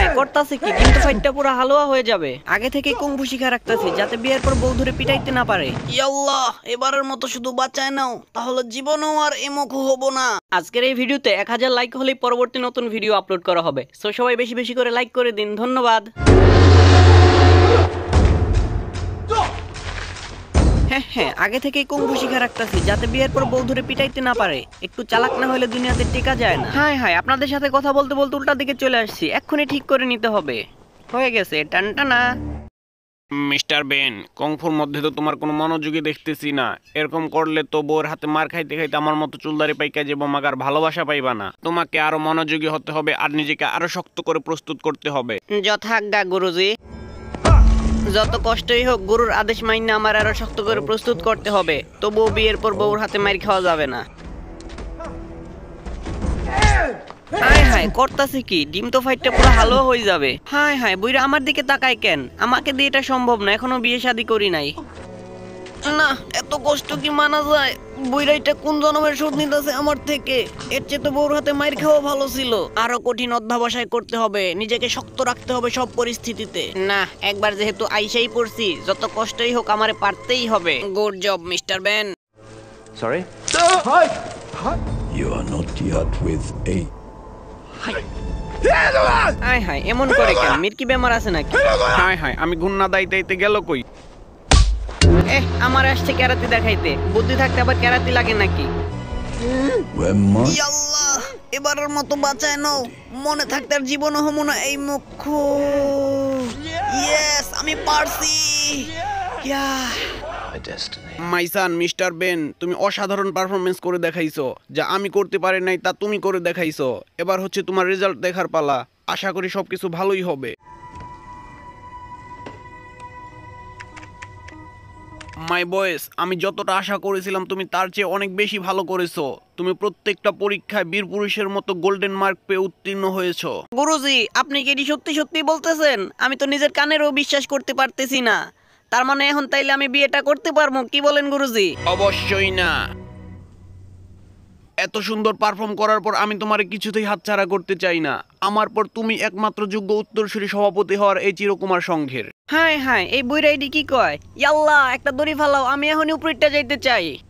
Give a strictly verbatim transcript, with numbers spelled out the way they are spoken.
করতাছে কি? ডিম তো ফাইটটা পুরো হালুয়া হয়ে যাবে। আগে থেকে কুংফু শিখা রাখতাছি যাতে বিয়ের পর বউ ধরে পিটাইতে না পারে। ইয়াল্লাহ, এবারের মতো শুধু বাঁচায় নাও, তাহলে জীবনেও আর এমুখু হব না। আজকের এই ভিডিওতে এক হাজার লাইক হলেই পরবর্তী নতুন ভিডিও আপলোড করা হবে। সো সবাই বেশি বেশি করে লাইক করে দিন, ধন্যবাদ। হ্যাঁ হ্যাঁ আগে থেকেই কুংফু শিখা রাখতাছি যাতে বিয়ের পর বউ ধরে পিটাইতে না পারে। একটু চালাক না হলে দুনিয়াতে টেকা যায় না। হাই হাই আপনাদের সাথে কথা বলতে বলতে উল্টা দিকে চলে আসছি, এক্ষুনি ঠিক করে নিতে হবে। হয়ে গেছে, টানটানা। মিস্টার বেন, কুংফুর মধ্যে তো তোমার কোনো মনোযোগী দেখতেছি না। এরকম করলে তো বউর হাতে মার খাইতে খাইতে আমার মতো চুলদারি পাইকা যাবো, মাগার ভালোবাসা পাইবা না। তোমাকে আরো মনোযোগী হতে হবে আর নিজেকে আরো শক্ত করে প্রস্তুত করতে হবে। যথাজ্ঞা গুরুজি। যত কষ্টই হোক গুরুর আদেশ মাইনা আমার আরো শক্ত করে প্রস্তুত করতে হবে, তবুও বিয়ের পর বউর হাতে মার খাওয়া যাবে না। হাই হাই করতাছে কি? ডিম তো ফাইটটা পুরো হালুয়া হয়ে যাবে। হাই হাই বুইরা আমার দিকে তাকায় কেন? আমাকে দিয়ে এটা সম্ভব না, এখনো বিয়ে শাদী করি নাই। না, এত কষ্ট কি মানা যায়? বুইরাইটা কোন জন্মের শোধ নিতেছে আমার থেকে। এর চেয়ে তো বউর হাতে মাইর খাওয়া ভালো ছিল। আরো কঠিন অধ্যাবসায় করতে হবে, নিজেকে শক্ত রাখতে হবে সব পরিস্থিতিতে। না, একবার যেহেতু আইসাই পড়ছি, যত কষ্টই হোক আমারে পারতেই হবে। Good job mister Ben. Sorry? You are not yet with a... হাই হাই এমন করে কেন? মির্কি বেমার আছে নাকি? হাই হাই আমি গুন্না দাইতে গেল কই? এহ আমার আসছে ক্যারাতি দেখাইতে, বুদ্ধি থাকতে আবার ক্যারাতি লাগে নাকি? ইয়াল্লাহ, এবারের মতো বাঁচায় নাও, মনে থাকতে আর জীবনও হমু না এই মুখ। ইয়েস, আমি পারছি। ইয়া মাইসান, মিস্টার বেন, তুমি অসাধারণ পারফরমেন্স করে দেখাইছো। যা আমি করতে পারি নাই তা তুমি করে দেখাইছো। এবার হচ্ছে তোমার রেজাল্ট দেখার পালা। আশা করি সবকিছু ভালোই হবে। মাই বয়েস, আমি যতটা আশা করেছিলাম তুমি তার চেয়ে অনেক বেশি ভালো করেছো। তুমি প্রত্যেকটা পরীক্ষায় বীর পুরুষের মতো গোল্ডেন মার্ক পেয়ে উত্তীর্ণ হয়েছো। গুরুজি আপনি কি এটি সত্যি সত্যি বলতেছেন? আমি তো নিজের কানেরও বিশ্বাস করতে পারতেছি না। তার মানে এখন তাইলে আমি বিয়েটা করতে পারবো, কি বলেন গুরুজি? অবশ্যই না। এত সুন্দর পারফর্ম করার পর আমি তোমারে কিছুতেই হাতছাড়া করতে চাই না। আমার পর তুমি একমাত্র যোগ্য উত্তরসূরি সভাপতি হওয়ার এই চিরকুমার সংঘের। হাই হাই এই বুইরাইডি কি কয়? ইয়াল্লাহ একটা দড়ি ফালাও, আমি এখনই উপরেরটা যাইতে চাই।